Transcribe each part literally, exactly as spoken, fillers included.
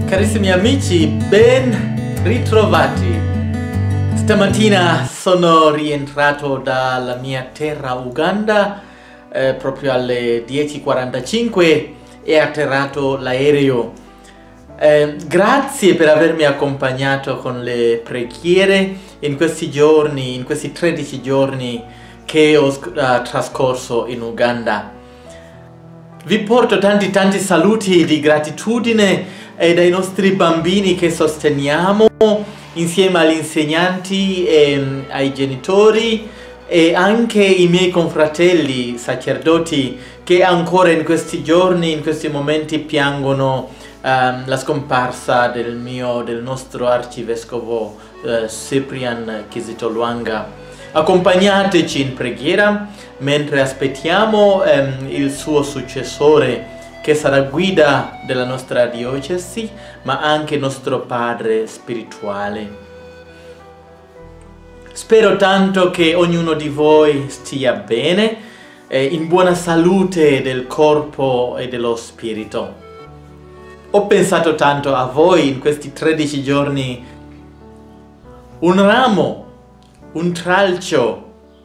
Carissimi amici, ben ritrovati. Stamattina sono rientrato dalla mia terra Uganda eh, proprio alle dieci e quarantacinque e atterrato l'aereo. Eh, grazie per avermi accompagnato con le preghiere in questi giorni, in questi tredici giorni che ho uh, trascorso in Uganda. Vi porto tanti tanti saluti di gratitudine e dai nostri bambini che sosteniamo insieme agli insegnanti e ai genitori e anche i miei confratelli sacerdoti che ancora in questi giorni, in questi momenti piangono um, la scomparsa del mio, del nostro arcivescovo uh, Cyprian Kizito Lwanga. Accompagnateci in preghiera mentre aspettiamo um, il suo successore che sarà guida della nostra diocesi, ma anche nostro padre spirituale. Spero tanto che ognuno di voi stia bene, eh, in buona salute del corpo e dello spirito. Ho pensato tanto a voi in questi tredici giorni. Un ramo, un tralcio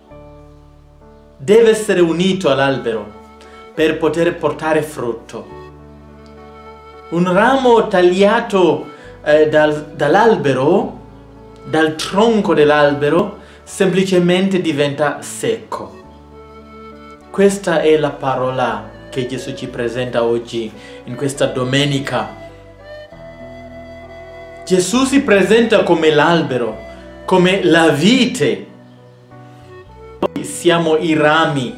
deve essere unito all'albero per poter portare frutto. Un ramo tagliato eh, dal, dall'albero, dal tronco dell'albero, semplicemente diventa secco. Questa è la parola che Gesù ci presenta oggi, in questa domenica. Gesù si presenta come l'albero, come la vite. Noi siamo i rami.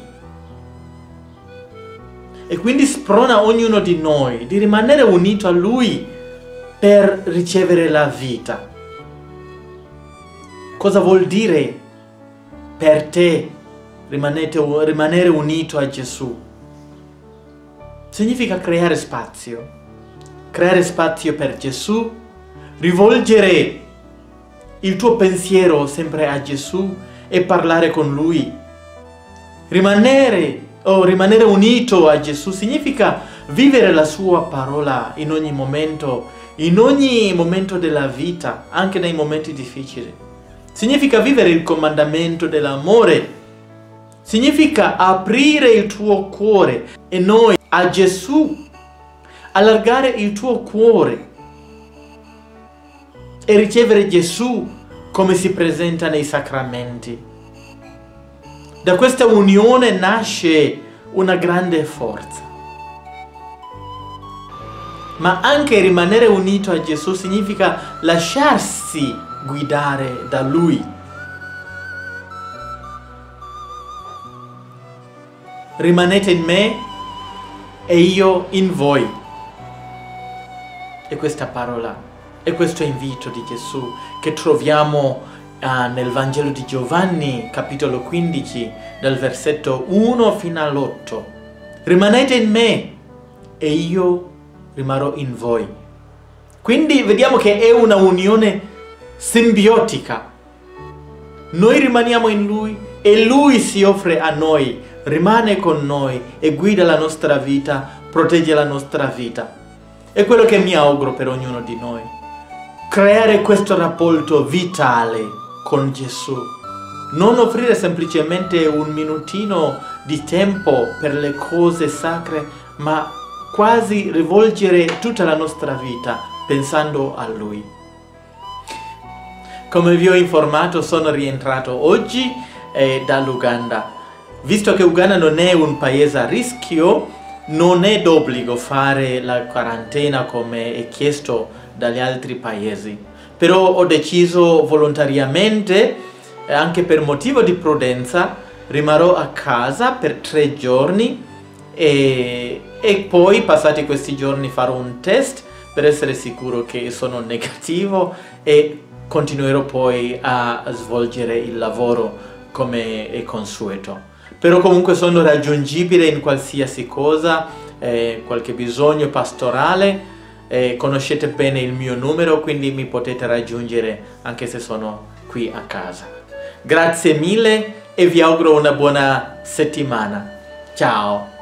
E quindi sprona ognuno di noi di rimanere unito a Lui per ricevere la vita. Cosa vuol dire per te rimanete, rimanere unito a Gesù? Significa creare spazio. Creare spazio per Gesù, rivolgere il tuo pensiero sempre a Gesù e parlare con Lui. Rimanere o rimanere unito a Gesù significa vivere la sua parola in ogni momento, in ogni momento della vita, anche nei momenti difficili. Significa vivere il comandamento dell'amore. Significa aprire il tuo cuore e noi a Gesù, allargare il tuo cuore e ricevere Gesù come si presenta nei sacramenti. Da questa unione nasce una grande forza. Ma anche rimanere unito a Gesù significa lasciarsi guidare da Lui. Rimanete in me e io in voi. E questa parola, e questo invito di Gesù che troviamo Uh, nel Vangelo di Giovanni, capitolo quindici, dal versetto uno fino all'otto. Rimanete in me e io rimarrò in voi. Quindi vediamo che è una unione simbiotica. Noi rimaniamo in Lui e Lui si offre a noi, rimane con noi e guida la nostra vita, protegge la nostra vita. È quello che mi auguro per ognuno di noi. Creare questo rapporto vitale con Gesù. Non offrire semplicemente un minutino di tempo per le cose sacre, ma quasi rivolgere tutta la nostra vita pensando a Lui. Come vi ho informato, sono rientrato oggi eh, dall'Uganda. Visto che Uganda non è un paese a rischio, non è d'obbligo fare la quarantena come è chiesto dagli altri paesi. Però ho deciso volontariamente, eh, anche per motivo di prudenza, rimarrò a casa per tre giorni e, e poi, passati questi giorni, farò un test per essere sicuro che sono negativo e continuerò poi a svolgere il lavoro come è consueto. Però comunque sono raggiungibile in qualsiasi cosa, eh, qualche bisogno pastorale. Eh, conoscete bene il mio numero, quindi mi potete raggiungere anche se sono qui a casa. Grazie mille e vi auguro una buona settimana. Ciao!